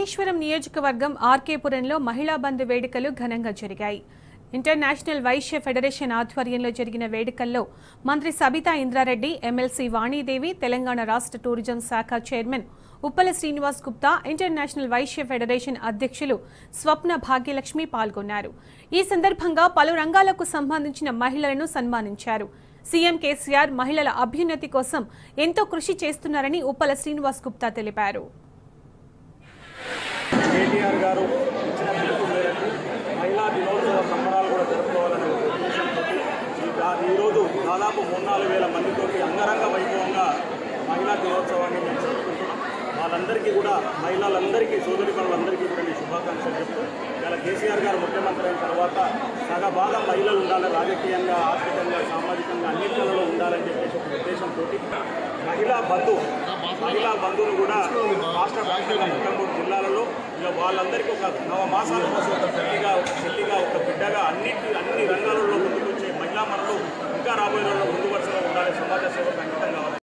మహేశ్వరం నియోజకవర్గం ఆర్కేపురంలో మహిళా బంద్ వేడుకలు ఘనంగా జరిగాయి. ఇంటర్నేషనల్ వైశ్య ఫెడరేషన్ ఆధ్వర్యంలో జరిగిన వేడుకల్లో మంత్రి సబితా ఇంద్రారెడ్డి, ఎమ్మెల్సీ వాణీదేవి, తెలంగాణ రాష్ట్ర టూరిజం శాఖ chairman Uppala Srinivas Gupta, international Vaishya federation అధ్యక్షులు స్వప్న భాగ్యలక్ష్మి పాల్గొన్నారు. ఈ సందర్భంగా పలు రంగాలకు సంబంధించిన మహిళలను సన్మానించారు. సీఎం కేసీఆర్ మహిళల అభ్యున్నతి కోసం ఎంతో కృషి చేస్తున్నారని ఉప్పల శ్రీనివాస్ గుప్తా తెలిపారు. కేటీఆర్ గారు ఇచ్చిన పిలుపు మేరకు మహిళా దినోత్సవ సంబరాలు కూడా జరుపుకోవాలనే ఉద్దేశంతో ఈరోజు దాదాపు 3-4 వేల మందితోటి అంగరంగ వైభవంగా మహిళా దినోత్సవాన్ని మేము జరుపుకుంటున్నాం. వాళ్ళందరికీ కూడా మహిళలందరికీ, సోదరిమణులందరికీ కూడా నేను శుభాకాంక్షలు చెప్తూ, ఇలా కేసీఆర్ గారు ముఖ్యమంత్రి అయిన తర్వాత సగభాగం మహిళలు ఉండాలి, రాజకీయంగా, ఆర్థికంగా, సామాజికంగా అన్నింటిలో ఉండాలని చెప్పేసి ఒక ఉద్దేశంతో మహిళా బంధువులు కూడా రాష్ట్ర వ్యాప్తంగా 33 జిల్లాలలో ఇక వాళ్ళందరికీ ఒక నవమాసాల కోసం ఒక చెల్లిగా ఒక బిడ్డగా అన్ని రంగాలలో ముందుకు వచ్చే మహిళా మనలు ఇంకా రాబోయే రోజుల్లో ముందు వరుసలో ఉండాలి, సమాజ సేవకు అంకితం కావాలి.